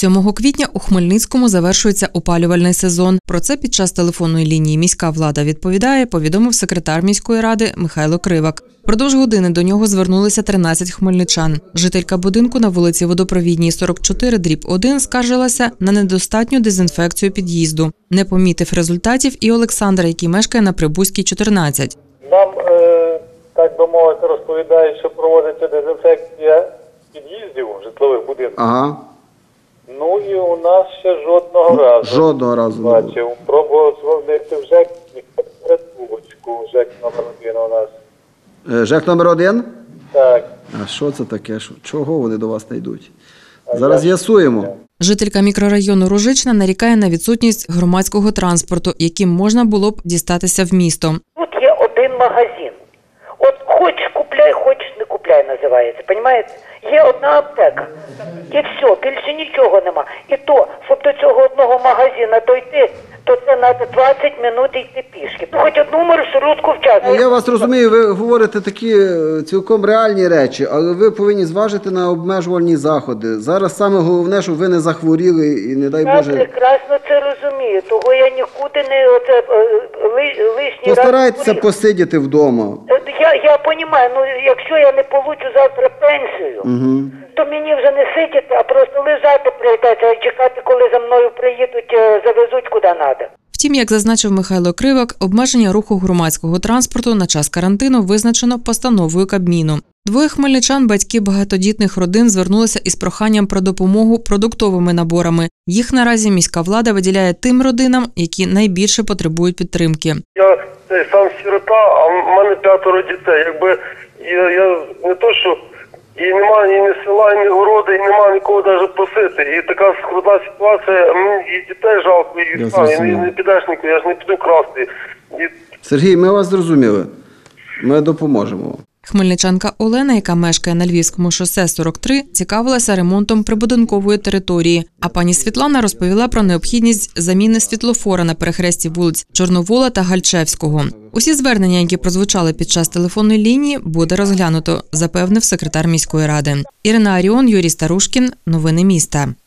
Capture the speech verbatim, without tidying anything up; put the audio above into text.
сьомого квітня у Хмельницькому завершується опалювальний сезон. Про це під час телефонної лінії «Міська влада відповідає» повідомив секретар міської ради Михайло Кривак. Продовж години до нього звернулися тринадцять хмельничан. Жителька будинку на вулиці Водопровідній, сорок чотири дріб один, скаржилася на недостатню дезінфекцію під'їзду. Не помітив результатів і Олександр, який мешкає на Прибузькій, чотирнадцять. Нам, е, так би мовити, розповідають, що проводиться дезінфекція під'їздів житлових будинків. Ага. Ну і у нас ще жодного разу. Жодного разу не бачив. було. Пробував дзвонити в ЖЕК, ніхто не трубочку, ЖЕК номер один у нас. Е, ЖЕК номер один? Так. А що це таке? Що- Чого вони до вас не йдуть? Зараз з'ясуємо. Жителька мікрорайону Ружична нарікає на відсутність громадського транспорту, яким можна було б дістатися в місто. Тут є один магазин. От хоч купляй, хоч не купляй, називається, понімаєте? Є одна аптека. І все, більше нічого нема. І то, щоб до цього одного магазина дойти, то це треба двадцять минут йти пішки. Хоч одну маршрутку в час. Я вас розумію, ви говорите такі е, цілком реальні речі, але ви повинні зважити на обмежувальні заходи. Зараз саме головне, щоб ви не захворіли і, не дай Я Боже... прекрасно це розумію, того я нікуди не оце, е, ли, лишній раз... Постарайтеся хворів. посидіти вдома. Я, я розумію, ну якщо я не получу завтра пенсію, Угу. то мені вже не сидіти, а просто лежати прийдеться і чекати, коли за мною приїдуть, е, завезуть куди треба. Втім, як зазначив Михайло Кривак, обмеження руху громадського транспорту на час карантину визначено постановою Кабміну. Двоє хмельничан, батьки багатодітних родин, звернулися із проханням про допомогу продуктовими наборами. Їх наразі міська влада виділяє тим родинам, які найбільше потребують підтримки. Я цей, сам сирота, а в мене п'ятеро дітей. Якби я, я не то, що і немає ні села, ні городи, і немає нікого навіть просити. І така складна ситуація, мені і дітей жалко, і Я сам, зрозумів. і не підеш нікуди, я ж не піду красти. І Сергій, ми вас зрозуміли. Ми допоможемо вам. Хмельничанка Олена, яка мешкає на Львівському шосе сорок три, цікавилася ремонтом прибудинкової території. А пані Світлана розповіла про необхідність заміни світлофора на перехресті вулиць Чорновола та Гальчевського. Усі звернення, які прозвучали під час телефонної лінії, буде розглянуто, запевнив секретар міської ради. Ірина Аріон, Юрій Старушкін. Новини міста.